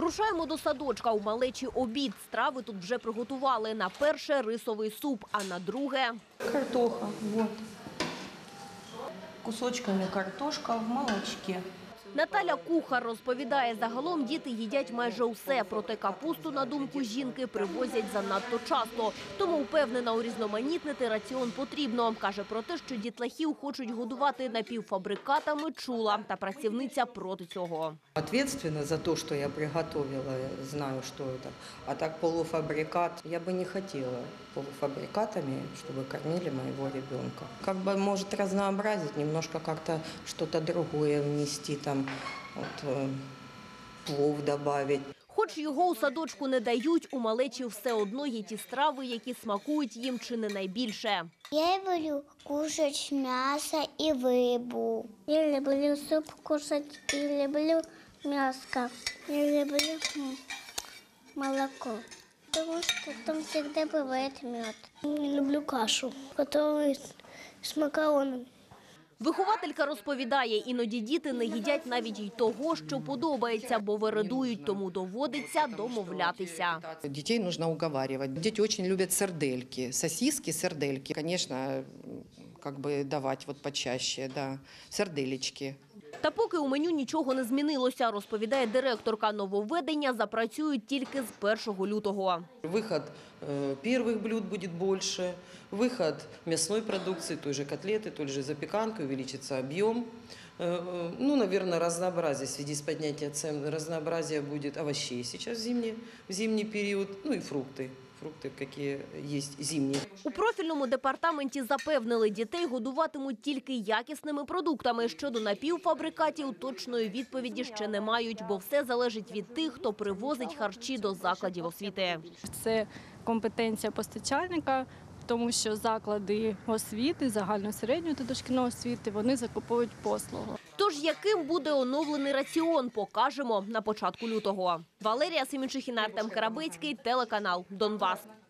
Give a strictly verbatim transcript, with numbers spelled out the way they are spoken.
Вирушаємо до садочка. У малечі обід. Страви тут вже приготували. На перше – рисовий суп, а на друге – картоха. Вот. Кусочками картошка в молочке. Наталя Кухар розповідає, загалом діти їдять майже усе, проте капусту, на думку жінки, привозять занадто часто. Тому впевнена, урізноманітнити раціон потрібно. Каже про те, що дітлахів хочуть годувати напівфабрикатами, чула. Та працівниця проти цього. Ответственно за то, что я приготовила, знаю, что это. А так полуфабрикат, я бы не хотела полуфабрикатами, чтобы кормили моего ребенка. Как бы может разнообразить, немножко как-то что-то другое внести, там, вот, плов добавить. Хоч його у садочку не дають, у малечі все одно є ті страви, які смакують їм чи не найбільше. Я люблю кушать мясо и рыбу. Я люблю суп кушать и люблю мяско. Я люблю молоко, потому что там всегда бывает мед. Я люблю кашу, которую с макароном. Вихователька розповідає, іноді діти не їдять навіть й того, що подобається, бо вередують, тому доводиться домовлятися. Детей нужно уговаривать. Дети очень любят сардельки, сосиски, сардельки. Конечно, как бы давать вот почаще, да, сарделечки. Та поки у меню нічого не змінилося, розповідає директорка, нововведення запрацюють тільки з першого лютого. Выход э, первых блюд будет больше, выход мясной продукции, той же котлеты, той же запеканки, увеличится объем. Э, ну, наверное, разнообразие в связи с поднятием цен, разнообразие будет овощей сейчас в зимний, в зимний период, ну и фрукты. Фрукти, які є зимні. У профільному департаменті запевнили, дітей годуватимуть тільки якісними продуктами. Щодо напівфабрикатів, точної відповіді ще не мають, бо все залежить від тих, хто привозить харчі до закладів освіти. Це компетенція постачальника, тому що заклади освіти, загальної середньої та дошкільної освіти, вони закуповують послугу. Тож яким буде оновлений раціон, покажемо на початку лютого. Валерія Семенчихіна, Артем Карабицький, телеканал «Донбас».